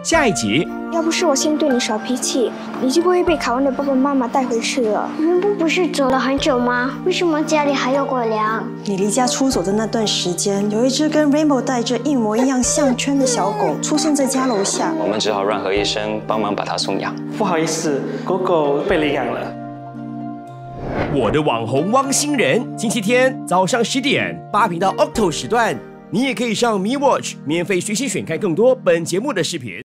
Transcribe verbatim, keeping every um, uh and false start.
下一集， 要不是我先对你耍脾气，你就不会被凯文的爸爸妈妈带回去了。 你们不是走了很久吗？为什么家里还有狗粮？ 你离家出走的那段时间，有一只跟 Rainbow 戴着一模一样项圈的小狗出现在家楼下， 我们只好让何医生帮忙把它送养。 不好意思，狗狗被领养了。 我的网红汪星人，星期天早上十点八频道 Octo 时段，你也可以上 Me Watch 免费学习选看更多本节目的视频。